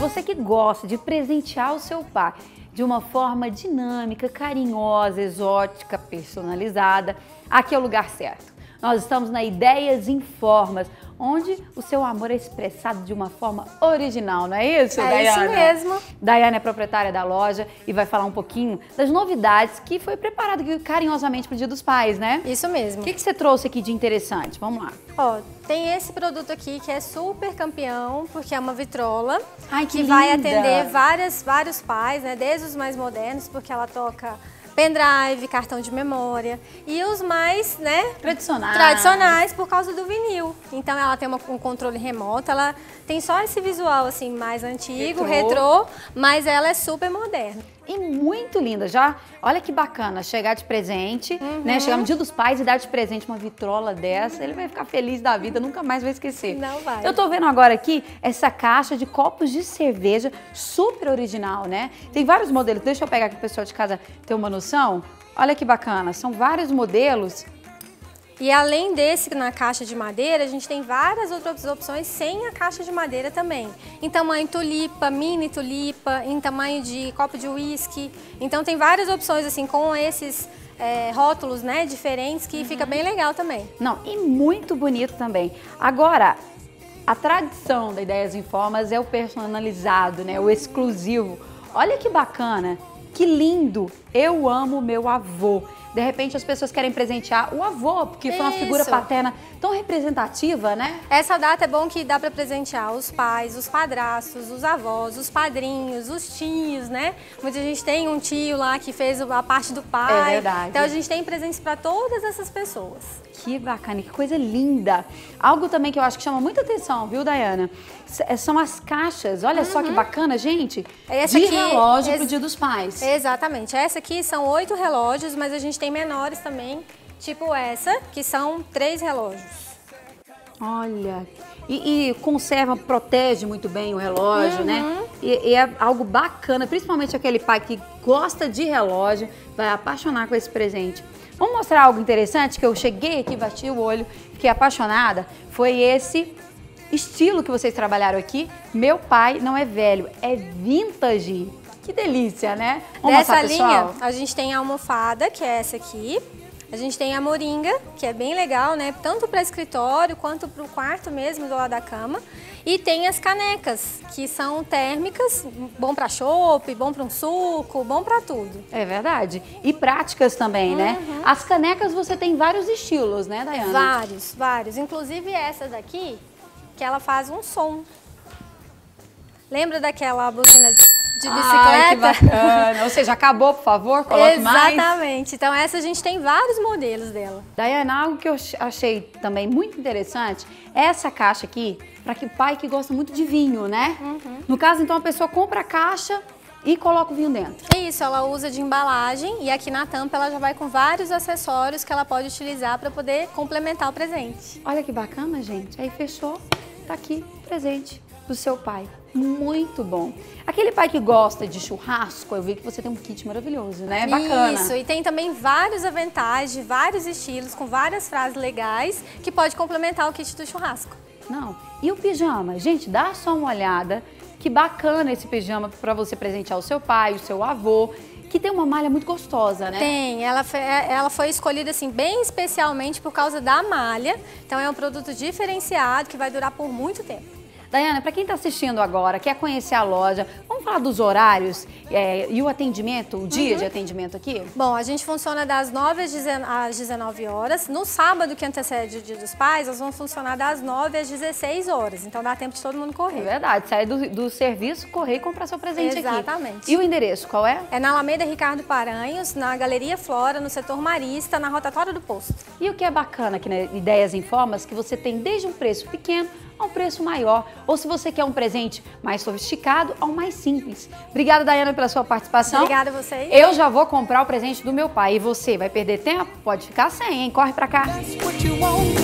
você que gosta de presentear o seu pai de uma forma dinâmica, carinhosa, exótica, personalizada, aqui é o lugar certo. Nós estamos na Ideias em Formas, onde o seu amor é expressado de uma forma original, não é isso, Daiane? É isso mesmo. Daiane é proprietária da loja e vai falar um pouquinho das novidades que foi preparado aqui carinhosamente para o Dia dos Pais, né? Isso mesmo. O que você trouxe aqui de interessante? Vamos lá. Ó, tem esse produto aqui que é super campeão, porque é uma vitrola. Ai, que vai linda. atender vários pais, né? Desde os mais modernos, porque ela toca pendrive, cartão de memória, e os mais, né, tradicionais por causa do vinil. Então ela tem um controle remoto, ela tem só esse visual assim mais antigo, retrô, mas ela é super moderna. E muito linda, já, olha que bacana, chegar de presente, né, chegar no Dia dos Pais e dar de presente uma vitrola dessa, ele vai ficar feliz da vida, nunca mais vai esquecer. Não vai. Eu tô vendo agora aqui essa caixa de copos de cerveja, super original, né? Tem vários modelos, deixa eu pegar aqui pro pessoal de casa ter uma noção. Olha que bacana, são vários modelos. E além desse na caixa de madeira, a gente tem várias outras opções sem a caixa de madeira também. Em tamanho tulipa, mini tulipa, em tamanho de copo de uísque. Então tem várias opções assim com esses rótulos, né, diferentes que fica bem legal também. Não, e muito bonito também. Agora, a tradição da Ideias em Formas é o personalizado, né, o exclusivo. Olha que bacana, que lindo. Eu amo meu avô. De repente as pessoas querem presentear o avô, porque foi uma figura paterna tão representativa, né? Essa data é bom que dá para presentear os pais, os padrastos, os avós, os padrinhos, os tios, né? Muita gente tem um tio lá que fez a parte do pai. É verdade. Então a gente tem presentes para todas essas pessoas. Que bacana, que coisa linda. Algo também que eu acho que chama muita atenção, viu, Daiane? São as caixas. Olha só que bacana, gente. Essa de aqui, relógio pro Dia dos Pais. Exatamente. Essa aqui são 8 relógios, mas a gente tem menores também, tipo essa, que são 3 relógios. Olha, e conserva, protege muito bem o relógio, né? E é algo bacana, principalmente aquele pai que gosta de relógio, vai apaixonar com esse presente. Vamos mostrar algo interessante que eu cheguei aqui, bati o olho, fiquei apaixonada. Foi esse estilo que vocês trabalharam aqui. Meu pai não é velho, é vintage. Que delícia, né? Vamos Dessa mostrar, pessoal? linha, a gente tem a almofada, que é essa aqui. A gente tem a moringa, que é bem legal, né? Tanto para escritório quanto para o quarto mesmo, do lado da cama. E tem as canecas, que são térmicas, bom para chopp, bom para um suco, bom para tudo. É verdade. E práticas também, né? As canecas você tem vários estilos, né, Daiane? Vários, vários. Inclusive essa daqui, que ela faz um som. Lembra daquela buzina de bicicleta? Ai, que bacana. Ou seja, acabou, por favor, coloque mais. Exatamente. Então essa a gente tem vários modelos dela. Daiane, algo que eu achei também muito interessante é essa caixa aqui, para que o pai que gosta muito de vinho, né? No caso, então, a pessoa compra a caixa e coloca o vinho dentro. Isso, ela usa de embalagem e aqui na tampa ela já vai com vários acessórios que ela pode utilizar para poder complementar o presente. Olha que bacana, gente. Aí fechou, tá aqui, presente do seu pai. Muito bom. Aquele pai que gosta de churrasco, eu vi que você tem um kit maravilhoso, né? Bacana. Isso, e tem também vários aventais de vários estilos, com várias frases legais, que pode complementar o kit do churrasco. Não, e o pijama? Gente, dá só uma olhada. Que bacana esse pijama para você presentear o seu pai, o seu avô, que tem uma malha muito gostosa, né? Tem, ela foi escolhida assim bem especialmente por causa da malha. Então é um produto diferenciado que vai durar por muito tempo. Daiane, para quem está assistindo agora, quer conhecer a loja, vamos falar dos horários e o atendimento, o dia de atendimento aqui? Bom, a gente funciona das 9 às 19 horas. No sábado, que antecede o Dia dos Pais, nós vamos funcionar das 9 às 16 horas. Então dá tempo de todo mundo correr. É verdade, sair do serviço, correr e comprar seu presente aqui. Exatamente. E o endereço, qual é? É na Alameda Ricardo Paranhos, na Galeria Flora, no setor Marista, na rotatória do posto. E o que é bacana aqui na Ideias em Formas, que você tem desde um preço pequeno a um preço maior, ou se você quer um presente mais sofisticado, ao mais simples. Obrigada, Daiane, pela sua participação. Obrigada a vocês. Eu já vou comprar o presente do meu pai. E você vai perder tempo? Pode ficar sem, hein? Corre pra cá.